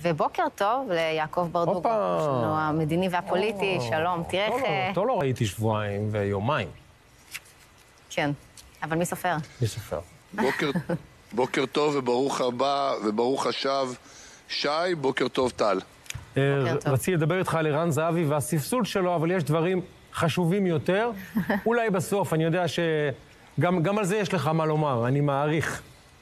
ובוקר טוב ליעקב ברדוגו, שלנו המדיני והפוליטי, שלום, תראה איך... אותו לא ראיתי שבועיים ויומיים. כן, אבל מי סופר? מי סופר? בוקר טוב וברוך הבא וברוך השב. שי, בוקר טוב טל. רציתי לדבר איתך על ערן זהבי והספסול שלו, אבל יש דברים חשובים יותר. אולי בסוף, אני יודע שגם על זה יש לך מה לומר, אני מעריך.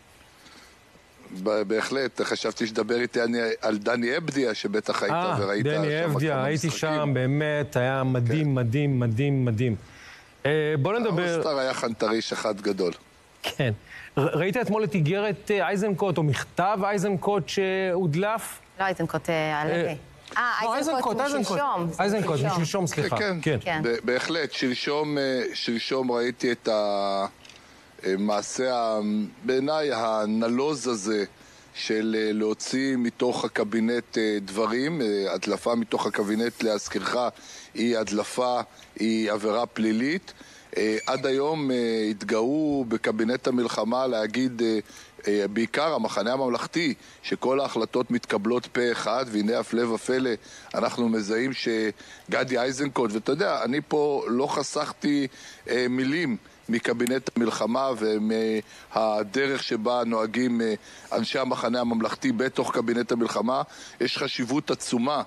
בהחלט, חשבתי שדבר איתי על דני אבדיה, שבטח היית וראית שם. דני אבדיה, הייתי שם, באמת, היה מדהים, מדהים, מדהים, מדהים. בוא נדבר... האוסטר היה חנטריש אחד גדול. כן. ראית אתמול את איגרת אייזנקוט, או מכתב אייזנקוט שהודלף? לא אייזנקוט, הלוי. אייזנקוט משלשום. אייזנקוט משלשום, סליחה. כן, בהחלט. שלשום ראיתי את המעשה, בעיניי, הנלוז הזה, של להוציא מתוך הקבינט דברים. הדלפה מתוך הקבינט, להזכירך, היא הדלפה, היא עבירה פלילית. עד היום התגאו בקבינט המלחמה להגיד, בעיקר המחנה הממלכתי, שכל ההחלטות מתקבלות פה אחד, והנה הפלא ופלא אנחנו מזהים שגדי אייזנקוט, ואתה יודע, אני פה לא חסכתי מילים מקבינט המלחמה ומהדרך שבה נוהגים אנשי המחנה הממלכתי בתוך קבינט המלחמה. יש חשיבות עצומה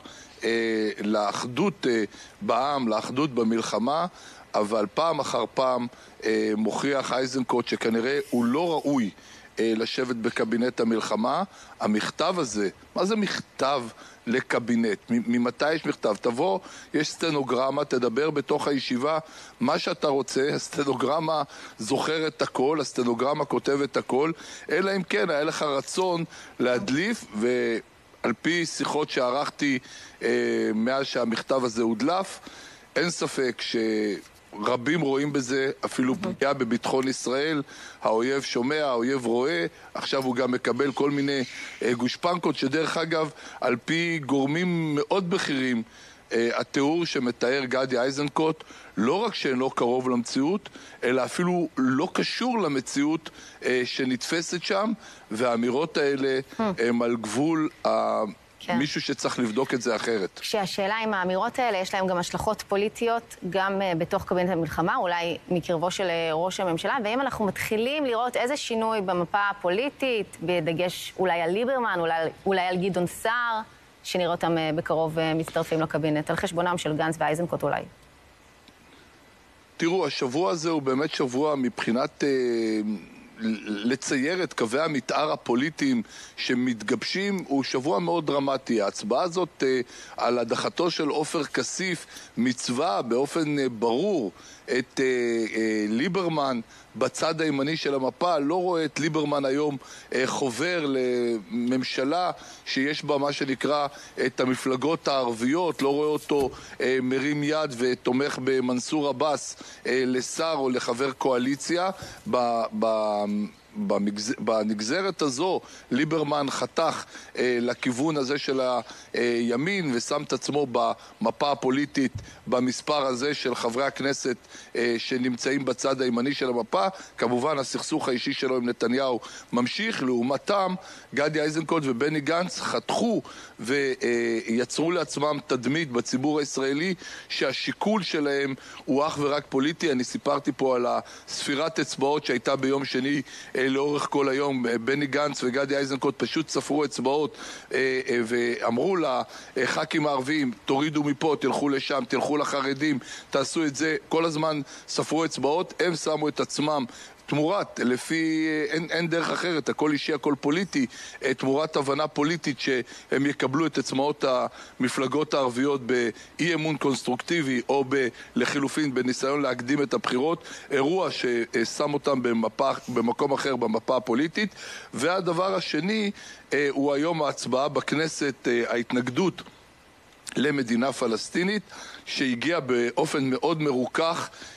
לאחדות בעם, לאחדות במלחמה, אבל פעם אחר פעם מוכיח אייזנקוט שכנראה הוא לא ראוי לשבת בקבינט המלחמה. המכתב הזה, מה זה מכתב לקבינט? ממתי יש מכתב? תבוא, יש סטנוגרמה, תדבר בתוך הישיבה מה שאתה רוצה, הסטנוגרמה זוכרת הכל, הסטנוגרמה כותבת הכל, אלא אם כן היה לך רצון להדליף, ועל פי שיחות שערכתי מאז שהמכתב הזה הודלף, אין ספק רבים רואים בזה אפילו פגיעה בביטחון ישראל. האויב שומע, האויב רואה, עכשיו הוא גם מקבל כל מיני גושפנקות, שדרך אגב, על פי גורמים מאוד בכירים, התיאור שמתאר גדי אייזנקוט לא רק שאינו קרוב למציאות, אלא אפילו לא קשור למציאות שנתפסת שם, והאמירות האלה הם על גבול מישהו שצריך לבדוק את זה אחרת. שהשאלה עם האמירות האלה, יש להם גם השלכות פוליטיות, גם בתוך קבינט המלחמה, אולי מקרבו של ראש הממשלה, ואם אנחנו מתחילים לראות איזה שינוי במפה הפוליטית, בדגש אולי על ליברמן, אולי על גדעון סער, שנראה אותם בקרוב מצטרפים לקבינט, על חשבונם של גנץ ואייזנקוט אולי. תראו, השבוע הזה הוא באמת שבוע מבחינת לצייר את קווי המתאר הפוליטיים שמתגבשים, הוא שבוע מאוד דרמטי. ההצבעה הזאת על הדחתו של עופר כסיף מצווה באופן ברור את ליברמן בצד הימני של המפה. לא רואה את ליברמן היום חובר לממשלה שיש בה מה שנקרא את המפלגות הערביות, לא רואה אותו מרים יד ותומך במנסור עבאס לשר או לחבר קואליציה. בנגזרת הזו ליברמן חתך לכיוון הזה של הימין ושם את עצמו במפה הפוליטית במספר הזה של חברי הכנסת שנמצאים בצד הימני של המפה. כמובן הסכסוך האישי שלו עם נתניהו ממשיך. לעומתם גדי אייזנקוט ובני גנץ חתכו ויצרו לעצמם תדמית בציבור הישראלי שהשיקול שלהם הוא אך ורק פוליטי. אני סיפרתי פה על הספירת אצבעות שהייתה ביום שני לאורך כל היום. בני גנץ וגדי אייזנקוט פשוט ספרו אצבעות ואמרו לח"כים הערביים, תורידו מפה, תלכו לשם, תלכו לחרדים, תעשו את זה. כל הזמן ספרו אצבעות, הם שמו את עצמם תמורת, לפי, אין דרך אחרת, הכל אישי, הכל פוליטי, תמורת הבנה פוליטית שהם יקבלו את עצמאות המפלגות הערביות באי אמון קונסטרוקטיבי או לחילופין בניסיון להקדים את הבחירות, אירוע ששם אותם במקום אחר במפה הפוליטית. והדבר השני הוא היום ההצבעה בכנסת, ההתנגדות למדינה פלסטינית שהגיעה באופן מאוד מרוכך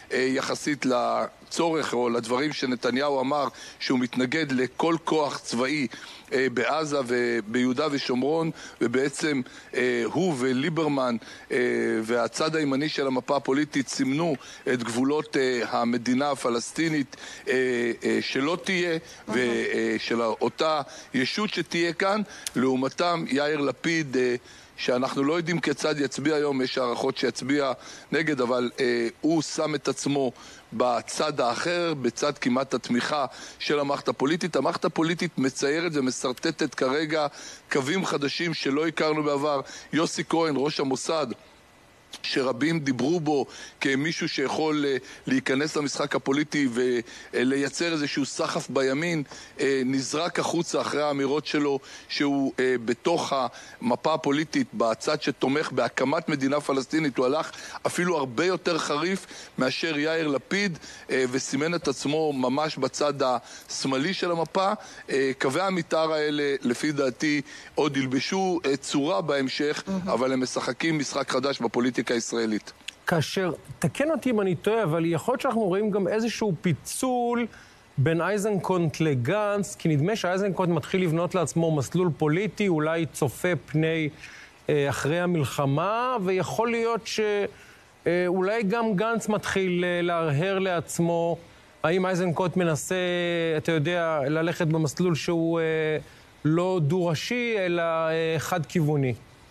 יחסית לצורך או לדברים שנתניהו אמר שהוא מתנגד לכל כוח צבאי בעזה וביהודה ושומרון, ובעצם הוא וליברמן והצד הימני של המפה הפוליטית סימנו את גבולות המדינה הפלסטינית שלא תהיה ושל אותה ישות שתהיה כאן. לעומתם יאיר לפיד, שאנחנו לא יודעים כיצד יצביע היום, יש הערכות שיצביע נגד, אבל הוא שם את עצמו בצד האחר, בצד כמעט התמיכה של המערכת הפוליטית. המערכת הפוליטית מציירת ומסרטטת כרגע קווים חדשים שלא הכרנו בעבר. יוסי כהן, ראש המוסד, שרבים דיברו בו כמישהו שיכול להיכנס למשחק הפוליטי ולייצר איזשהו סחף בימין, נזרק החוצה אחרי האמירות שלו שהוא בתוך המפה הפוליטית, בצד שתומך בהקמת מדינה פלסטינית. הוא הלך אפילו הרבה יותר חריף מאשר יאיר לפיד וסימן את עצמו ממש בצד השמאלי של המפה. קווי המתאר האלה לפי דעתי עוד ילבשו צורה בהמשך, אבל הם משחקים משחק חדש בפוליטיקה הישראלית. כאשר, תקן אותי אם אני טועה, אבל יכול להיות שאנחנו רואים גם איזשהו פיצול בין אייזנקוט לגנץ, כי נדמה שאייזנקוט מתחיל לבנות לעצמו מסלול פוליטי, אולי צופה פני אחרי המלחמה, ויכול להיות שאולי גם גנץ מתחיל להרהר לעצמו, האם אייזנקוט מנסה, אתה יודע, ללכת במסלול שהוא לא דו-ראשי, אלא חד-כיווני.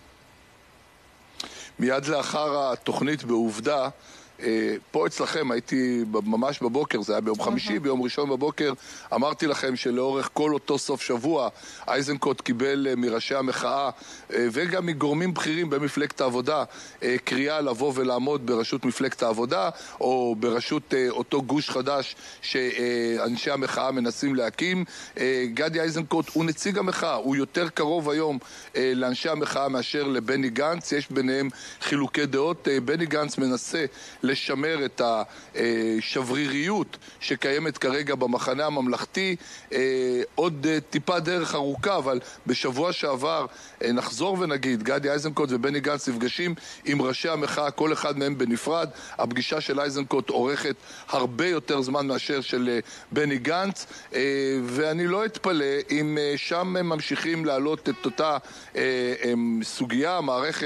מיד לאחר התוכנית בעובדה, פה אצלכם הייתי ממש בבוקר, זה היה ביום חמישי, ביום ראשון בבוקר, אמרתי לכם שלאורך כל אותו סוף שבוע אייזנקוט קיבל מראשי המחאה וגם מגורמים בכירים במפלגת העבודה קריאה לבוא ולעמוד בראשות מפלגת העבודה או בראשות אותו גוש חדש שאנשי המחאה מנסים להקים. גדי אייזנקוט הוא נציג המחאה, הוא יותר קרוב היום לאנשי המחאה מאשר לבני גנץ, יש ביניהם חילוקי דעות. בני גנץ מנסה לשמר את השבריריות שקיימת כרגע במחנה הממלכתי, עוד טיפה דרך ארוכה, אבל בשבוע שעבר נחזור ונגיד, גדי אייזנקוט ובני גנץ נפגשים עם ראשי המחאה, כל אחד מהם בנפרד. הפגישה של אייזנקוט אורכת הרבה יותר זמן מאשר של בני גנץ, ואני לא אתפלא אם שם ממשיכים להעלות את אותה סוגיה,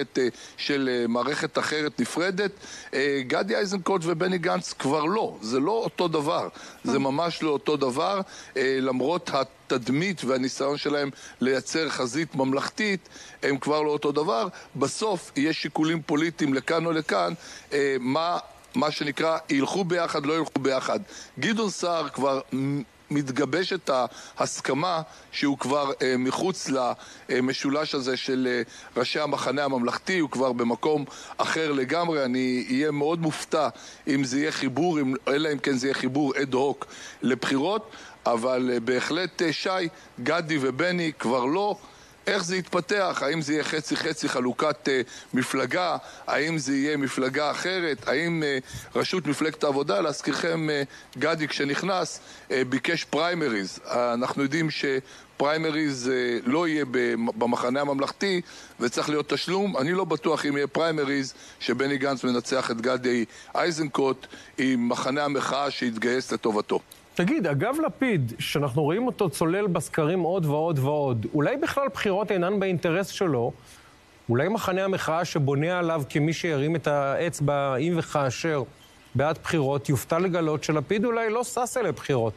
מערכת אחרת נפרדת. גדי אייזנקוט ובני גנץ כבר לא, זה לא אותו דבר, זה ממש לא אותו דבר, למרות התדמית והניסיון שלהם לייצר חזית ממלכתית, הם כבר לא אותו דבר. בסוף יש שיקולים פוליטיים לכאן או לכאן, מה שנקרא, ילכו ביחד, לא ילכו ביחד. גדעון סער כבר מתגבשת ההסכמה שהוא כבר מחוץ למשולש הזה של ראשי המחנה הממלכתי, הוא כבר במקום אחר לגמרי. אני אהיה מאוד מופתע אם זה יהיה חיבור, אלא אם כן זה יהיה חיבור אד-הוק לבחירות, אבל בהחלט שי, גדי ובני כבר לא. איך זה יתפתח? האם זה יהיה חצי-חצי חלוקת מפלגה? האם זה יהיה מפלגה אחרת? האם ראשות מפלגת העבודה, להזכירכם, גדי כשנכנס ביקש פריימריז. אנחנו יודעים שפריימריז לא יהיה במחנה הממלכתי וצריך להיות תשלום. אני לא בטוח אם יהיה פריימריז שבני גנץ מנצח את גדי אייזנקוט עם מחנה המחאה שהתגייס לטובתו. תגיד, אגב לפיד, שאנחנו רואים אותו צולל בסקרים עוד ועוד ועוד, אולי בכלל בחירות אינן באינטרס שלו, אולי מחנה המחאה שבונה עליו כמי שירים את האצבע אם וכאשר בעד בחירות, יופתע לגלות שלפיד אולי לא סס אלה בחירות.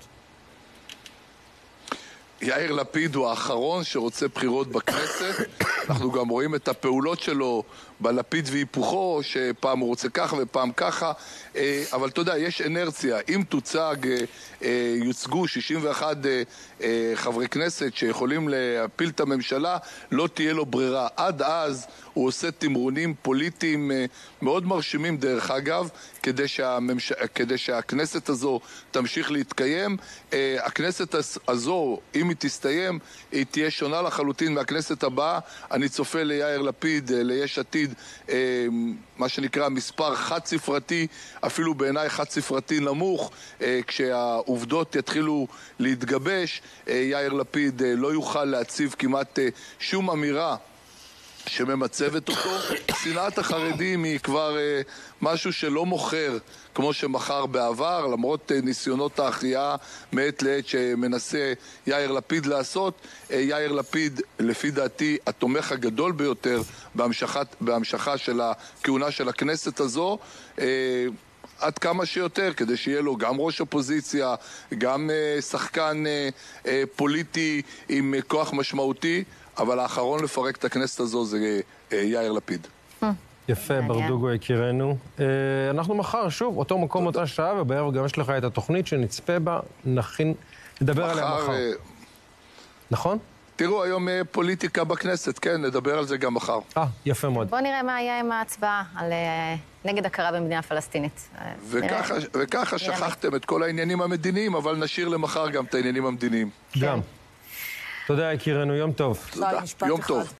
יאיר לפיד הוא האחרון שרוצה בחירות בכנסת. אנחנו גם רואים את הפעולות שלו בלפיד והיפוכו, שפעם הוא רוצה ככה ופעם ככה, אבל אתה יודע, יש אנרציה. אם יוצגו 61 חברי כנסת שיכולים להפיל את הממשלה, לא תהיה לו ברירה. עד אז הוא עושה תמרונים פוליטיים מאוד מרשימים, דרך אגב, כדי שהכנסת הזו תמשיך להתקיים. הכנסת הזו, אם היא תסתיים, היא תהיה שונה לחלוטין מהכנסת הבאה. אני צופה ליאיר לפיד, ליש עתיד, מה שנקרא מספר חד ספרתי, אפילו בעיניי חד ספרתי נמוך. כשהעובדות יתחילו להתגבש, יאיר לפיד לא יוכל להציב כמעט שום אמירה שממצבת אותו. שנאת החרדים היא כבר משהו שלא מוכר כמו שמכר בעבר, למרות ניסיונות ההכריעה מעת לעת שמנסה יאיר לפיד לעשות. יאיר לפיד, לפי דעתי, התומך הגדול ביותר בהמשכה של הכהונה של הכנסת הזו, עד כמה שיותר, כדי שיהיה לו גם ראש אופוזיציה, גם שחקן פוליטי עם כוח משמעותי, אבל האחרון לפרק את הכנסת הזו זה יאיר לפיד. יפה, ברדוגו יקירנו. אנחנו מחר שוב, אותו מקום, אותה שעה, ובערב גם יש לך את התוכנית שנצפה בה, נדבר עליה מחר. נכון? תראו, היום פוליטיקה בכנסת, כן, נדבר על זה גם מחר. יפה מאוד. בוא נראה מה יהיה עם ההצבעה נגד הכרה במדינה פלסטינית. וככה שכחתם את כל העניינים המדיניים, אבל נשאיר למחר גם את העניינים המדיניים. גם. תודה יקירנו, יום טוב. תודה, יום טוב.